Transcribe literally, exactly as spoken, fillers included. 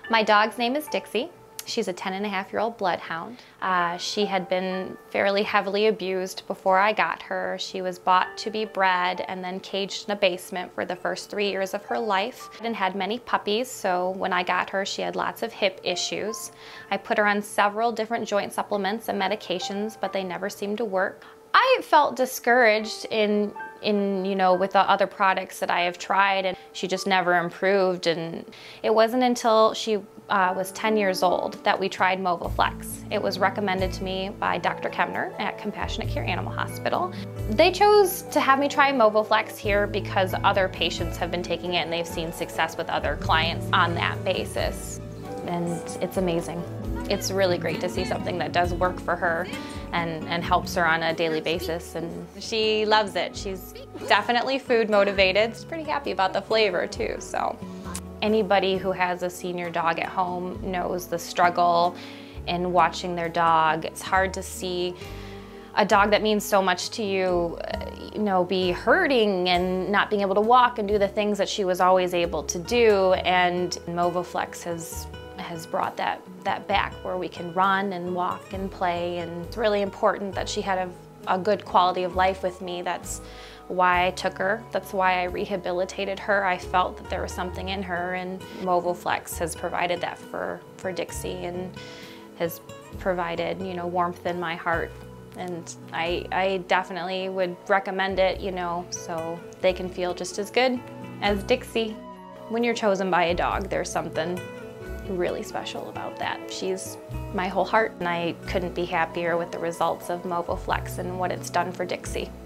My dog's name is Dixie. She's a ten and a half year old bloodhound. Uh, she had been fairly heavily abused before I got her. She was bought to be bred and then caged in a basement for the first three years of her life and had many puppies, so when I got her she had lots of hip issues. I put her on several different joint supplements and medications, but they never seemed to work. I felt discouraged in in, you know, with the other products that I have tried, and she just never improved. And it wasn't until she uh, was ten years old that we tried Movoflex. It was recommended to me by Doctor Kemner at Compassionate Care Animal Hospital. They chose to have me try Movoflex here because other patients have been taking it and they've seen success with other clients on that basis. And it's amazing. It's really great to see something that does work for her and, and helps her on a daily basis, and she loves it. She's definitely food motivated. She's pretty happy about the flavor too. So anybody who has a senior dog at home knows the struggle in watching their dog. It's hard to see a dog that means so much to you, you know, be hurting and not being able to walk and do the things that she was always able to do. And Movoflex has has brought that that back, where we can run and walk and play. And it's really important that she had a, a good quality of life with me. That's why I took her. That's why I rehabilitated her. I felt that there was something in her, and Movoflex has provided that for for Dixie and has provided, you know, warmth in my heart. And I, I definitely would recommend it, you know, so they can feel just as good as Dixie. When you're chosen by a dog, there's something really special about that. She's my whole heart, and I couldn't be happier with the results of Movoflex and what it's done for Dixie.